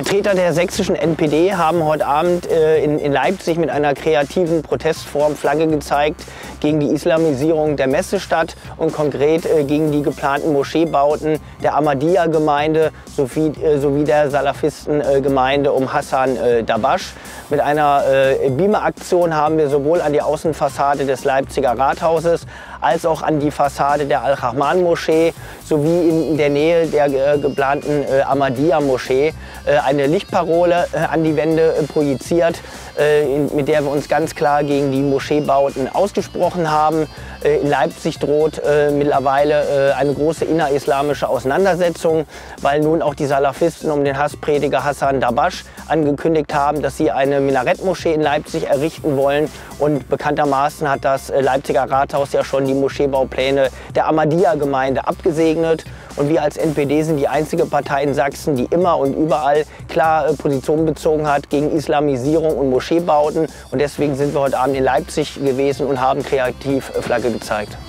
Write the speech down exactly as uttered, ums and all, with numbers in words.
Vertreter der sächsischen N P D haben heute Abend äh, in, in Leipzig mit einer kreativen Protestform Flagge gezeigt gegen die Islamisierung der Messestadt und konkret äh, gegen die geplanten Moscheebauten der Ahmadiyya-Gemeinde sowie, äh, sowie der Salafisten-Gemeinde um Hassan äh, Dabasch. Mit einer äh, Beamer-Aktion haben wir sowohl an die Außenfassade des Leipziger Rathauses als auch an die Fassade der Al-Rahman-Moschee sowie in der Nähe der äh, geplanten äh, Ahmadiyya-Moschee äh, eine Lichtparole äh, an die Wände äh, projiziert, äh, in, mit der wir uns ganz klar gegen die Moscheebauten ausgesprochen haben. Äh, in Leipzig droht äh, mittlerweile äh, eine große innerislamische Auseinandersetzung, weil nun auch die Salafisten um den Hassprediger Hassan Dabasch angekündigt haben, dass sie eine Minarettmoschee in Leipzig errichten wollen. Und bekanntermaßen hat das äh, Leipziger Rathaus ja schon die Moscheebaupläne der Ahmadiyya-Gemeinde abgesegnet. Und wir als N P D sind die einzige Partei in Sachsen, die immer und überall klar äh, Position bezogen hat gegen Islamisierung und Moscheebauten. Und deswegen sind wir heute Abend in Leipzig gewesen und haben kreativ äh, Flagge gezeigt.